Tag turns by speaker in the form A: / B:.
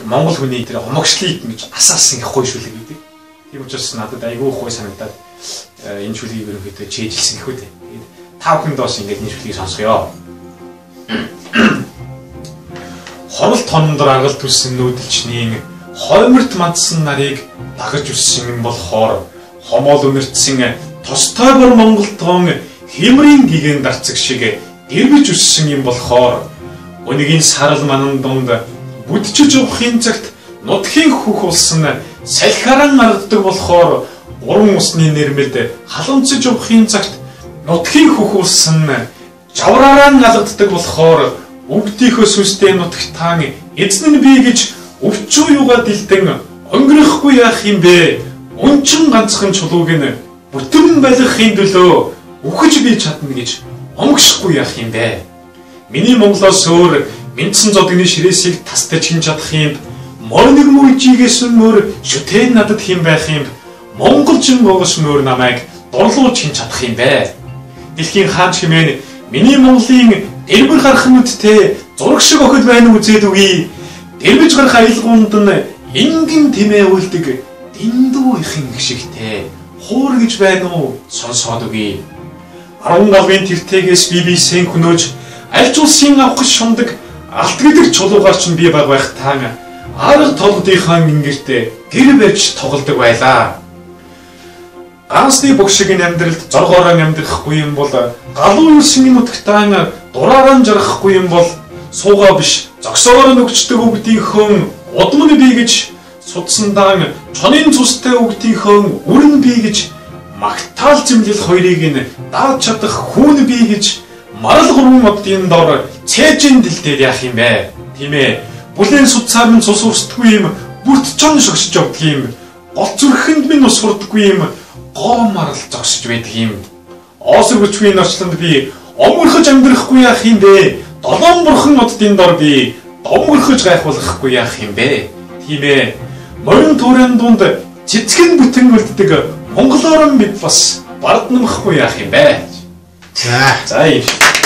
A: Монгол хүний тэр омогшлыг ингэж асаасан их гоё шүлэг гэдэг. Тийм учраас надад айгүй гоё санагдаад энэ шүлгийг ерөнхийдөө чийжилсэн гэх үү. Тэгээд та бүхэнд бас ингэж энэ шүлгийг сонсгоё. Хорол тондор агал түлсэн нүүдэлчний хойморт мандсан нарыг дагаж өссөн болохоор хомоол өнөртсөн тостой бор Монгол тоон хэмрийн гигэн дарцэг шиг дэрвэж өссөн юм болохоор өнөгийн сарал манан дунд бүдчиж явахын цагт нутгийн хөх улсан салхиаран аргадаг болохоор уран усны нэрмэд халамцж явахын цагт нутгийн хөх улсан жавраараа алгаддаг болохоор өвгдийнхөө сүнстэй нутагтаан эзэн нь би гэж өвчөө юугаа дэлдэн өнгөрөхгүй яах юм бэ? Өнчин ганцхан чулууг нь бүтэн байлгахын төлөө үхэж би чадна гэж омгшихгүй яах юм бэ? Миний Монголоос өөр мэдсэн зодгийн ширээсийг тастаж хийн чадах юм. Мор нэг мүйжигээс мөр шүтэн надад хэм байх юм. Монголчин гоос мөр намайг дурлууч хийн чадах юм бэ? Дэлхийн хаан чимээ миний Монголын дэрбэр гарах нүдтэй зураг шиг охид байна үзээд үгүй. Дэрбэж гарах аялгуунд нь ингийн тэмээ үлдэг дэндүү ихэн гişигтэй хуур гэж байна уу сонсоод үгүй. 10 галын тэртэгээс BBC-ийн хөнөөж аль ч улсын авах шундаг алт гэдэг чулуугаар ч би байх таан арга толгодынхаа гингэртээ гэр барьж тоглодог байлаа. Ганцны богшигийн амьдралд зоргоороо амьдрахгүй юм бол галуу улсын нутагтаа дураараа жаргахгүй юм бол суугаа биш зогсоогоор нөгчдөг өвгдийнхөө удам нь би гэж судсандаа чонын цустай өвгдийнхөө үрэн би гэж магтаал зэмлэл хоёрыг нь дааж чадах хүүн би гэж марал гурван модын дор цээжин дэлдээд яах юм бэ? Тийм ээ. Бүлээн судсаар минь цус урсдаггүй юм. Бүрт чон шогсож явдаг юм. Гол зүрхэнд минь ус хурдаггүй юм. Гоо марал зогсож байдаг юм. Оосор бүчгийн орчлонд би омөрхөж амьдрахгүй яах юм бэ? Долоон бурхан модын дор би домгөрхөж гайхуулахгүй яах юм бэ? Тийм ээ. Морин туурын дунд цэцгэн бүтэн үлддэг монголоор бид бас барднамхгүй яах юм бэ? За.